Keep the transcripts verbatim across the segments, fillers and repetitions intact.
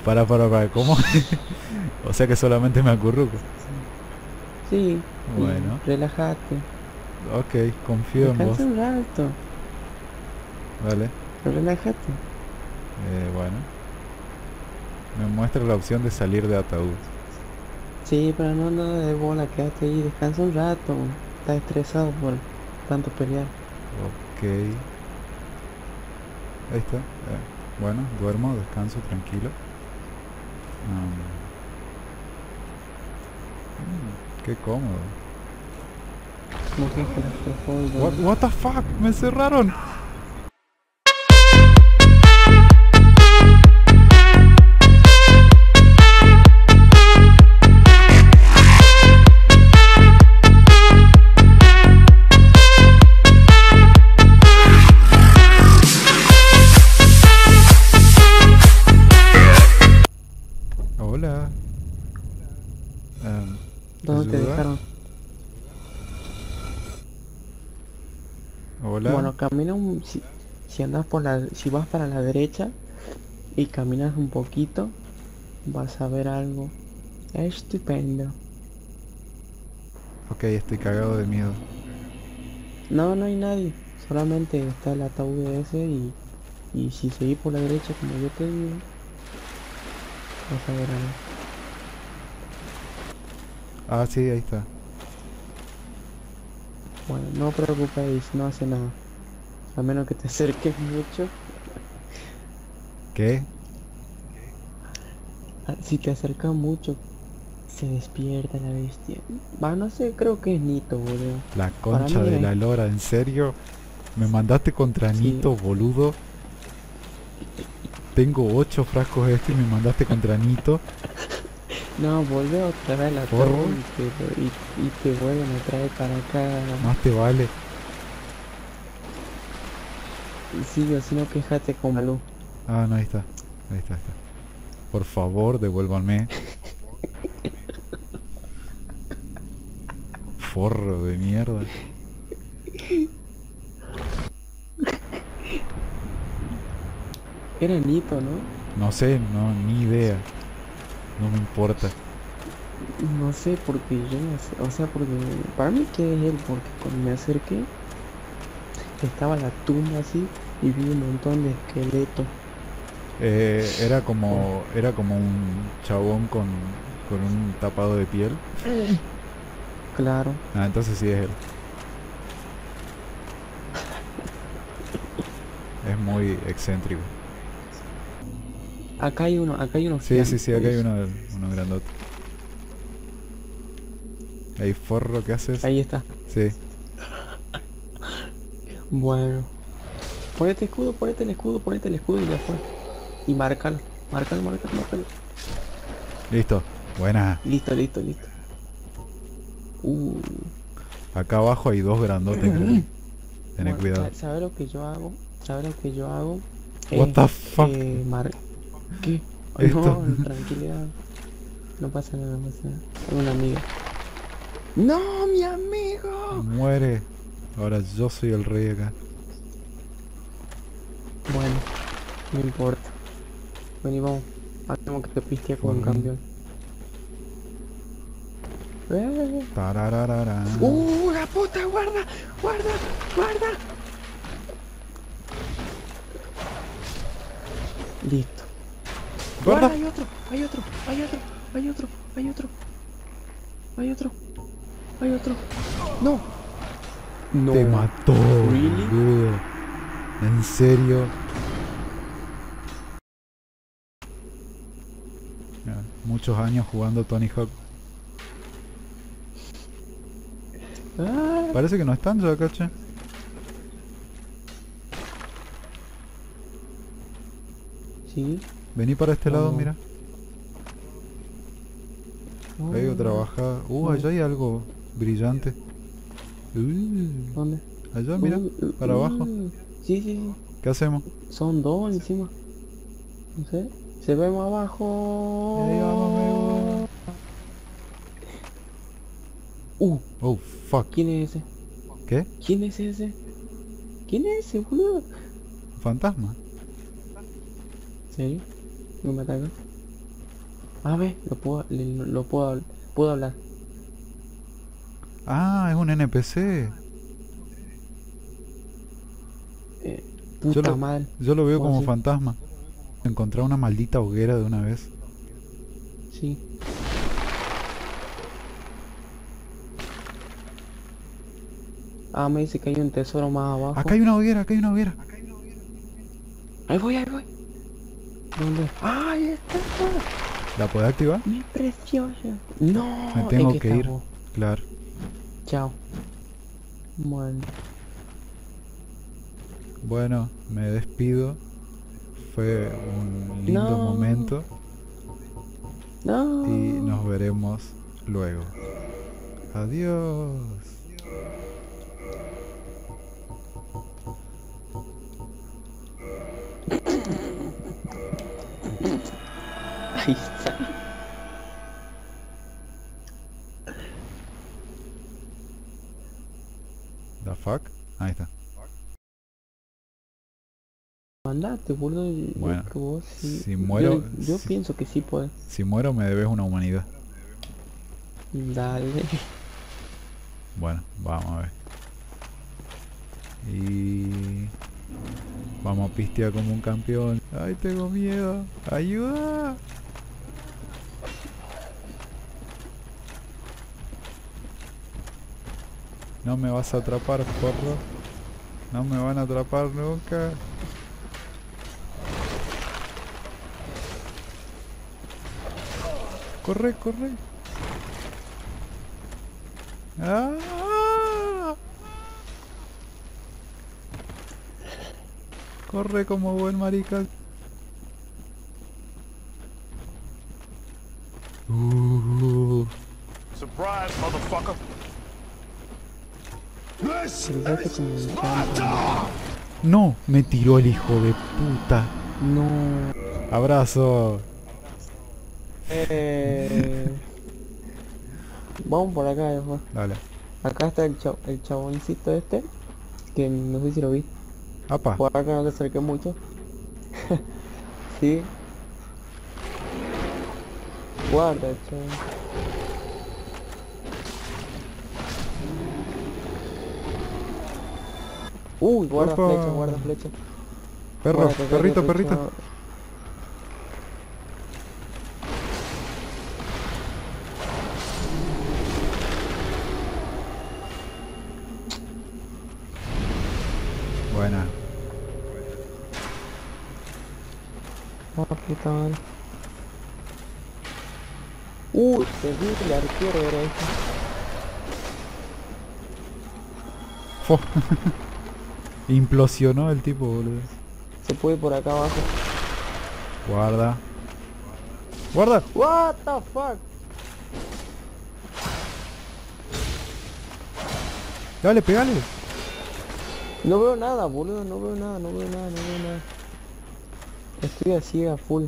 Para, para, para, ¿cómo? O sea que solamente me acurruco. Sí, Bueno, y relájate. ok, confío en vos. Descansa un rato, Vale, pero relájate. eh, bueno. Me muestra la opción de salir de ataúd. Sí, pero no nada de bola, quédate ahí, descansa un rato. Estás estresado por tanto pelear. Ok, ahí está. Eh, bueno, duermo, descanso, tranquilo. Um, mm, qué cómodo. ¿Cómo que esperas por favor, What, boludo? what the fuck, me cerraron. Hola. Um, ¿Dónde te ¿ayuda? dejaron? Hola. Bueno, camina un... Si, si andas por la... Si vas para la derecha y caminas un poquito, vas a ver algo estupendo. Ok, estoy cagado de miedo. No, no hay nadie. Solamente está el ataúd ese y... Y si seguís por la derecha, como yo te digo, vas a ver algo. Ah, sí, ahí está. Bueno, no preocupéis, no hace nada. A menos que te acerques mucho. ¿Qué? Ah, si te acercas mucho, se despierta la bestia. Va, no sé, creo que es Nito, boludo. La Para concha mí de es... la lora, ¿en serio? ¿Me mandaste contra Sí. Nito, boludo? Tengo ocho frascos de esto y me mandaste contra Nito. No, vuelve otra vez al Forro, ataúd y te, y, y te vuelven a traer para acá. más te vale. Sí, o si no, quejate con Malú. Ah, no, ahí está. Ahí está, ahí está. Por favor, devuélvanme. Forro de mierda. Era Nito, ¿no? No sé, no, ni idea. No me importa. No sé, porque yo no sé. O sea, porque para mí que es él, porque cuando me acerqué, estaba la tumba así y vi un montón de esqueletos. Eh, era Oh, como era como un chabón con, con un tapado de piel. claro. Ah, entonces sí es él. Es muy excéntrico. Acá hay uno, acá hay uno Sí, sí, sí, gigante, acá hay dice. uno, uno grandote. Ey, forro, ¿qué haces? Ahí está. Sí. Bueno. Ponete escudo, ponete el escudo, ponete el escudo y ya fue. Y márcalo. Márcalo, márcalo, márcalo. Listo. Buena. Listo, listo, listo. Uh. Acá abajo hay dos grandotes, creo. Tené Bueno, cuidado. ¿sabes lo que yo hago? ¿Sabes lo que yo hago? What Es the fuck? eh, mar... ¿Qué? Oh, Esto. no, tranquilidad. No pasa nada, no pasa nada. Es una amiga. ¡No, mi amigo! Muere. Ahora yo soy el rey acá. Bueno, no importa. Vení, vamos. Hacemos que te pistea como un Forro. campeón. ¡Eh! Tarararara. ¡Uh, la puta! ¡Guarda! ¡Guarda! ¡Guarda! Listo. ¡Guarda! ¡Guarda! Hay otro, hay otro, hay otro, hay otro, hay otro, hay otro, hay otro. ¡No! Te No. mató, ¿Really? boludo. ¿En serio? Ya, muchos años jugando Tony Hawk. Ah, Parece que no están ya, caché. sí. Vení para este O lado, no. mira. No, Ahí no, otra no. bajada. Uh, No. allá hay algo brillante. Uh, ¿Dónde? allá, mira. Uh, uh, Para abajo. uh. Sí, sí, sí. ¿Qué hacemos? Son dos encima. No sé. Se ve más Y ahí vamos, amigo. abajo. Uh, Oh, fuck. ¿quién es ese? ¿Qué? ¿Quién es ese? ¿Quién es ese, boludo? Fantasma. ¿En serio? ¿No me ataca? A ver, lo puedo, le- lo puedo, puedo hablar. Ah, es un N P C. Eh, Yo puta lo, madre. yo lo veo ¿Cómo como así? fantasma. Encontrar una maldita hoguera de una vez. Sí. Ah, me dice que hay un tesoro más abajo. Acá hay una hoguera, acá hay una hoguera. Ahí voy, ahí voy. ¿Dónde? ¡Ah, ahí está! ¿La podés activar? ¡Mi preciosa! Me No, es tengo que que está ir. vos. Claro. Chao. Bueno. Bueno, me despido. Fue un lindo No. momento y No. nos veremos luego. Adiós. Ahí está. The fuck? Ahí está. Mandate, boludo. Yo Bueno, que vos sí. si Yo, muero, yo si, pienso que sí puedes. si muero me debes una humanidad. Dale. Bueno, vamos a ver. Y vamos a pistear como un campeón. Ay, tengo miedo. Ayuda. No me vas a atrapar, porro. No me van a atrapar nunca. Corre, corre. ¡Ah! Corre como buen marica. Uh. Surprise, motherfucker. This Fíjate is como me Sparta! No, me tiró el hijo de puta. No. Abrazo. Eh... Vamos por acá, viejo. Dale. Acá está el, cha el chaboncito este. Que no sé si lo vi. Apa. Por acá no te acerqué mucho. Sí. Guarda, chabón. Uy, guarda Opa. flecha, guarda flecha. Perro, Guarda que acá perrito, hay otro perrito. chavo. Buena. Ah, puta madre. Uy, terrible arquero era este. Fo. Implosionó el tipo, boludo. Se puede ir por acá abajo. Guarda. Guarda. What the fuck? Dale, pegale. No veo nada, boludo, no veo nada, no veo nada, no veo nada. Estoy así a full.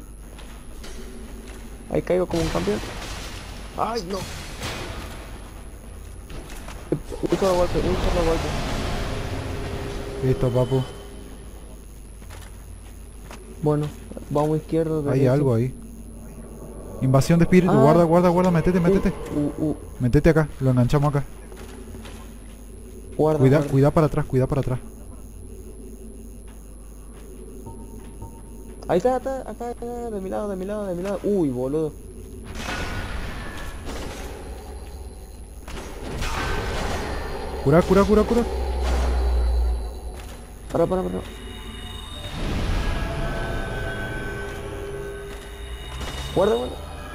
Ahí caigo como un campeón. ¡Ay, no! Un solo golpe, un solo golpe. Listo, papu. Bueno, vamos izquierdo, Hay derecho. algo ahí. Invasión de espíritu. Ah. Guarda, guarda, guarda. Metete, Uh, metete. uh, uh, Metete acá. Lo enganchamos acá. guarda, Cuida, guarda. cuida para atrás, cuida para atrás. Ahí está, está, acá, acá, de mi lado, de mi lado, de mi lado. Uy, boludo. Cura, cura, cura, cura. Para, para, para. Guarda, guarda.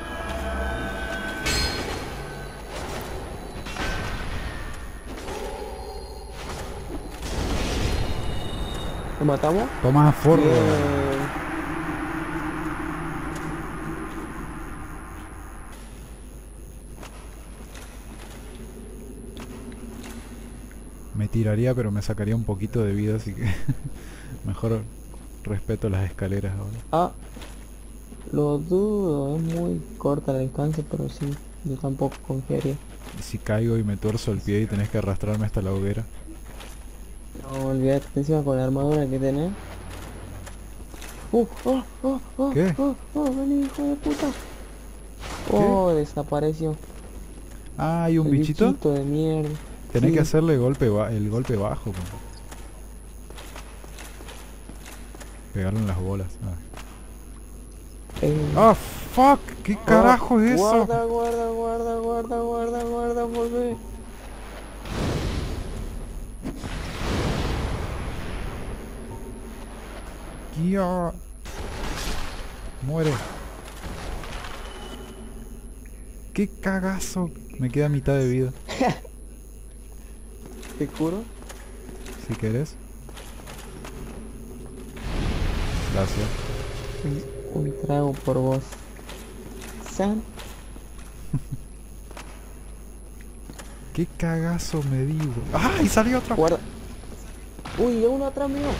¿Lo matamos? Toma forro. Bien. Me tiraría, pero me sacaría un poquito de vida, así que mejor respeto las escaleras ahora. Ah, lo dudo, es muy corta la distancia, pero sí, yo tampoco confiaría. Y si caigo y me tuerzo el pie y tenés que arrastrarme hasta la hoguera. No, olvídate, encima con la armadura que tenés. Uh, oh, oh, oh, ¿Qué? oh, oh, vení, hijo de puta. Oh, desapareció. Ah, hay un El bichito. bichito de mierda. Tenés Sí. que hacerle golpe ba- el golpe bajo. po. Pegarle en las bolas. Eh, Ah, oh, fuck. ¿Qué carajo oh, es eso? Guarda, guarda, guarda, guarda, guarda, guarda, volvé. Guía. Muere. Qué cagazo. Me queda mitad de vida. ¿Te curo? Si querés. Gracias. Un, un trago por vos. San. Qué cagazo me digo. ¡Ah! Y salió otra. Guarda. Uy, hay uno atrás mío.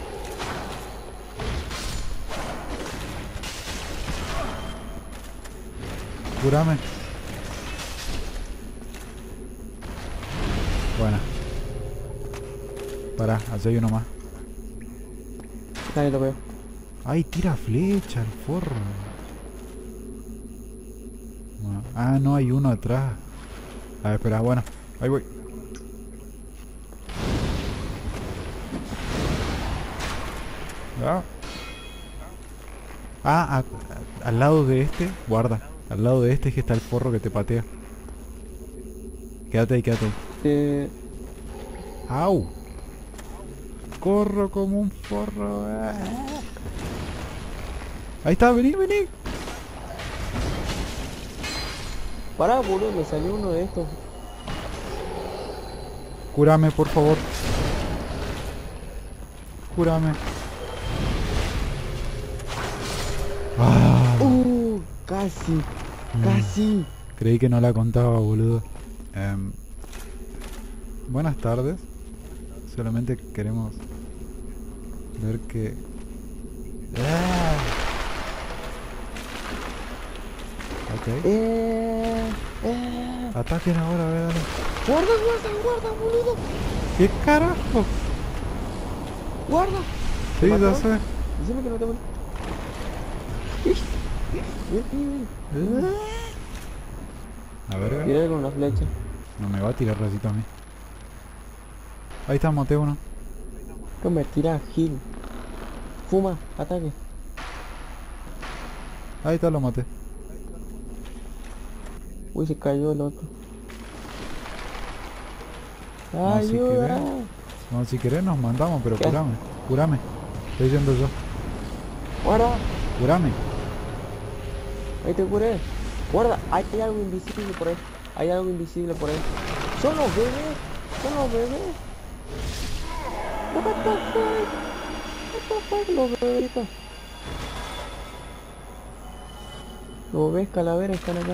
Curame. Buena. Pará, allá hay uno más. Ahí lo veo. Ay, tira flecha el forro. Bueno, ah, no, hay uno atrás. A ver, espera, bueno. Ahí voy. Ah, ah a- a- al lado de este, guarda. Al lado de este es que está el forro que te patea. Quédate ahí, quédate ahí. Eh, ¡Au! Corro como un forro. Ah. Ahí está, vení, vení. pará, boludo, me salió uno de estos. Cúrame, por favor. Cúrame. Ah, Uh, casi, mm, casi. creí que no la contaba, boludo. Em, buenas tardes. Solamente queremos ver que... Ah. Ok. Eh, eh. Ataquen ahora, a ver, dale. Guarda, guarda, guarda, boludo. ¿Qué carajo? Guarda. Sí, ¿Te ya mató? sé. Decime que no te mató. Ven, ven, ven. A ver, Tiré con una flecha. no me va a tirar racito a mí. Ahí está, maté uno. Que me tira, Gil. Fuma, ataque. Ahí está, lo maté. Uy, se cayó el otro. No, si Ayuda. querés. No, si querés nos mandamos, pero ¿Qué? curame. Curame. Estoy yendo yo. Guarda. Curame. Ahí te curé. Guarda, hay algo invisible por ahí. Hay algo invisible por ahí. Son los bebés. Son los bebés. What the fuck? What the fuck, los bebejitos. Los bebés calaveras están acá.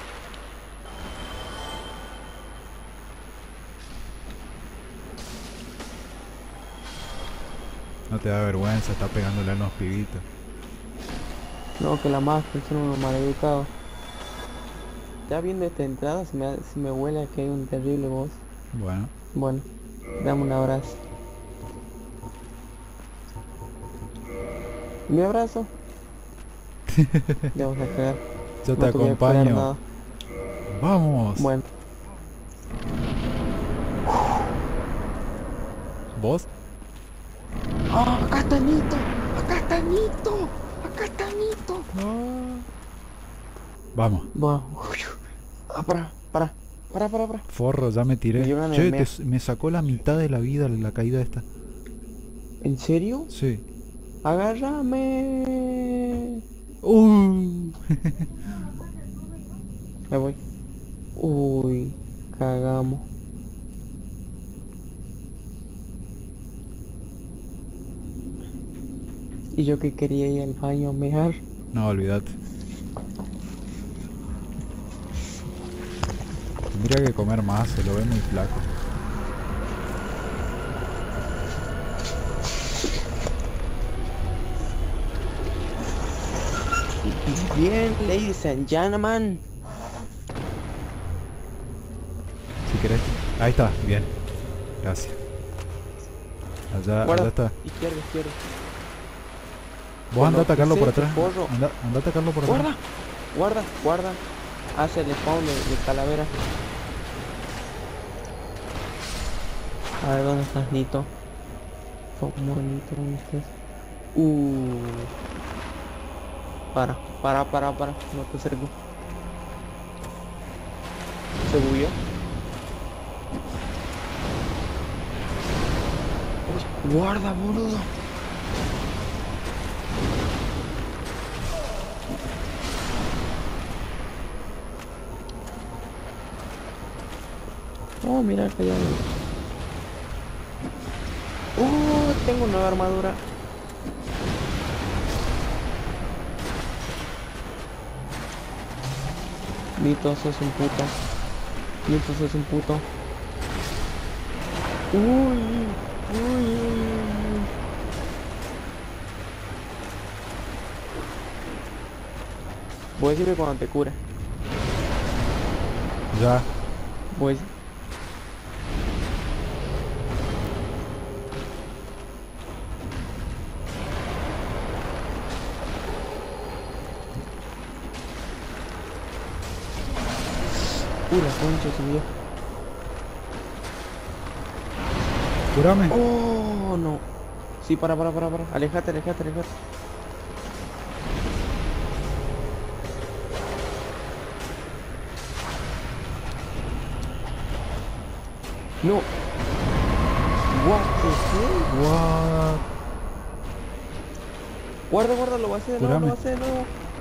No te da vergüenza, está pegándole a los pibitos. No, que la máscara son unos maleducados. Ya viendo esta entrada, se me, se me huele a que hay un terrible boss. Bueno, Bueno, dame un abrazo. ¿Mi abrazo? Ya vamos a cagar. yo te No te voy a esperar acompaño. nada. Vamos. Bueno, ¿Vos? ¡ah, acá está Nito! ¡Acá está Nito! ¡Acá está Nito! Vamos. Bueno, ah, para, para, para, para, para. Forro, ya me tiré. Me dio ganas Che, de te mear. s- me sacó la mitad de la vida la caída esta. ¿En serio? Sí. ¡Agárrame! Uh. Me voy. Uy, cagamos. Y yo que quería ir al baño a mear. No, olvídate. Tendría que comer más, se lo ve muy flaco. Bien, ladies and gentlemen. Si querés. Ahí está, bien. Gracias. Allá, Guarda. allá está. Izquierda, izquierda. Vos andá a Cuando atacarlo por pisé atrás. ese forro. Anda, anda a atacarlo por atrás. Guarda. guarda, guarda. Hace el spawn de, de calavera. A ver, ¿dónde estás, Nito? Por favor, Nito, ¿dónde estás? Uh. Para, para, para, para. No te acerques. Se bugueó. Uy, guarda, boludo. Oh, mira que ya. Oh, tengo nueva armadura. Nito, sos un puto. Nito, sos un puto. Uy, uy, uy, uy. Voy a decirle cuando te cure. Ya. Voy. Uy, la concha subió. Curame. Oh, no. Sí, para, para, para, para. Alejate, alejate, alejate. No. What the hell? What? Guarda, guarda, lo va a hacer de nuevo, Curame. lo va a hacer de nuevo.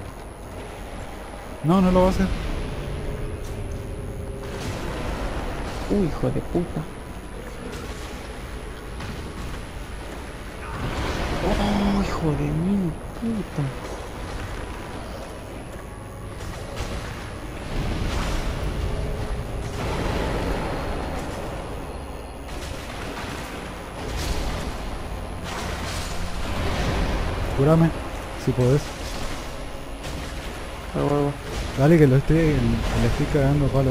No, no lo va a hacer. Uy, hijo de puta. Oh, hijo de mil puta. Curame. Si podés. A huevo. Dale que lo estoy, le estoy cagando palo.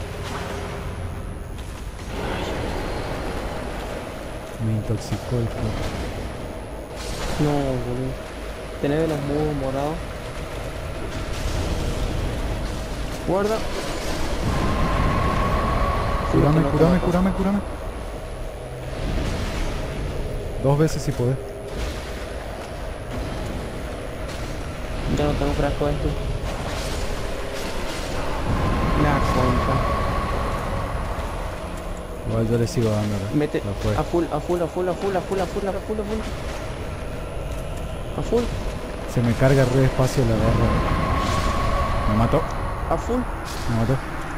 Me intoxicó el juego. No, boludo. Tenés de los musgos morados. Guarda. Sí, Curame, que no te curame, mato. curame, curame. Dos veces si podés. Ya no tengo frasco de esto. La concha. Igual yo le sigo dando la, Mete la fue. a full, a full, a full, a full, a full, a full, a full, a full. A full, Se me carga re despacio la barra. Me mató. a full. Me mató.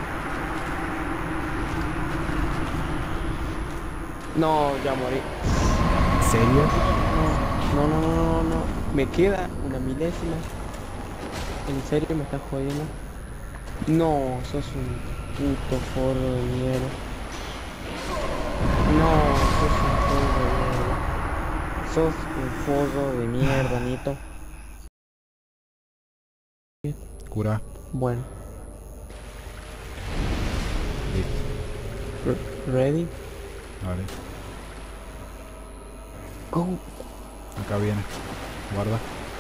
No, ya morí. ¿En serio? No, no, no, no, no. Me queda una milésima. ¿En serio me estás jodiendo? No, sos un puto forro de mierda. No, sos un forro de mierda. Sos un forro de mierda, Nito. Cura. Bueno, Listo. re- ready, Vale. go. Acá viene. Guarda.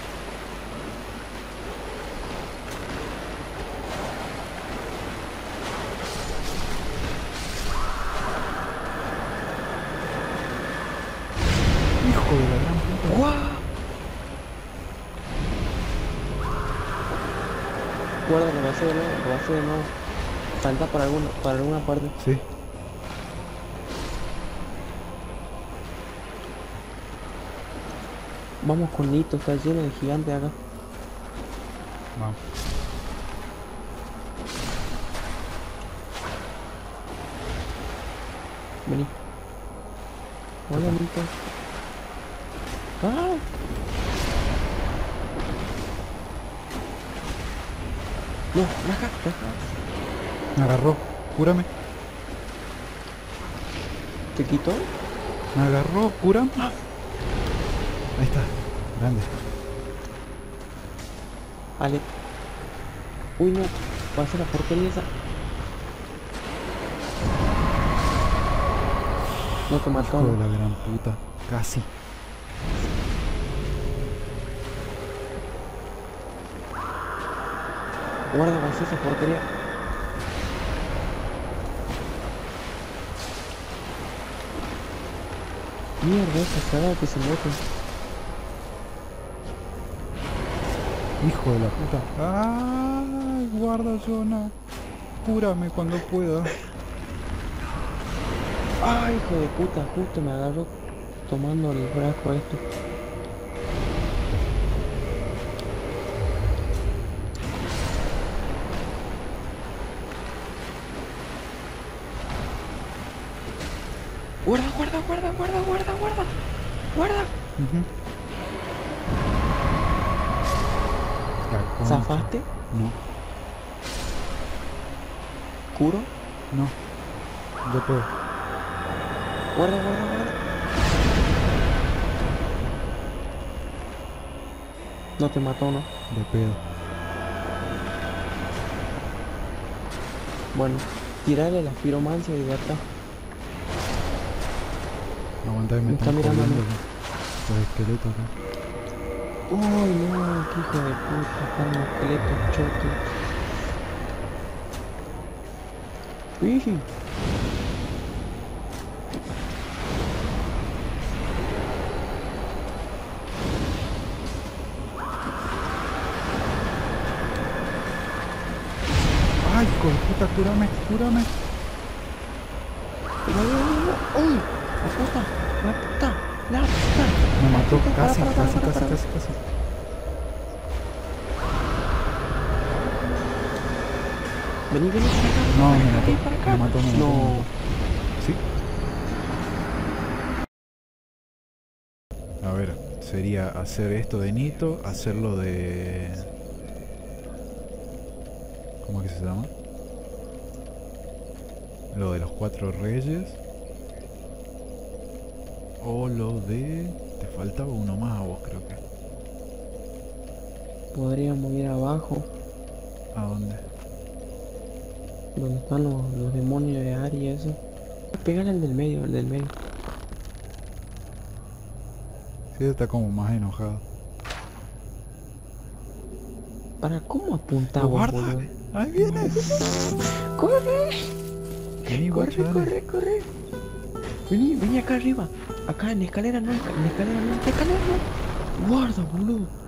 Hijo de la gran puta. ¡Guau! Guarda, lo va a hacer de nuevo, lo va a hacer de nuevo. Salta para alguna, para alguna parte. Sí. Vamos con Nito, está lleno de gigantes acá. Vamos. Vení. Hola, Nito. ¡Ah! No, acá, acá. Me agarró. Cúrame. ¿Te quitó? Me agarró. Cúrame. Ahí está. Grande. Ale. Uy, no. Va a ser la porquería esa. No te mató. Hijo de la gran puta. Casi. Guarda con esa porquería. Mierda, esa cagada que se mete. Hijo de la puta. ¡Ah! Guarda, Jonah. Cúrame cuando pueda. Ay, hijo de puta, justo me agarró tomando el frasco esto. Guarda, guarda, guarda, guarda, guarda, guarda. Guarda. Uh-huh. La concha. ¿Zafaste? No, ¿Curo? no. Yo puedo. Guarda, guarda, guarda. No te mató, ¿no? De pedo. Bueno, tirarle la piromancia y de atrás. Aguantá, me Me están está mirando, corriendo ¿no? los esqueletos acá. Uy, no, qué hijo de puta, están los esqueletos chotos. Uy. ¡Ay, hijo de puta! ¡Cúrame! ¡Cúrame! ¡Uy! ¡La puta! ¡La puta! ¡La puta! Me mató. Para, Casi, para, casi, para, casi, para. casi, casi. Vení, vení, para acá. No, para me acá, mató. vení para acá. Me mató, me mató. No. me mató. ¿Sí? A ver, sería hacer esto de Nito, hacerlo de... ¿Cómo es que se llama? Lo de los cuatro reyes. O lo de... Te faltaba uno más a vos, creo que. Podríamos ir abajo, ¿A dónde? donde están los, los demonios de Ari y eso. Pégale al del medio, al del medio. Sí, está como más enojado. Para, ¿cómo apuntamos, ¡Guarda! boludo? ¡Ahí viene! ¡Corre! Vení, ¡Corre, guacho, dale. corre, corre! Vení, vení acá arriba. Acá en la escalera no, en la escalera no, en la escalera no. Guarda, boludo.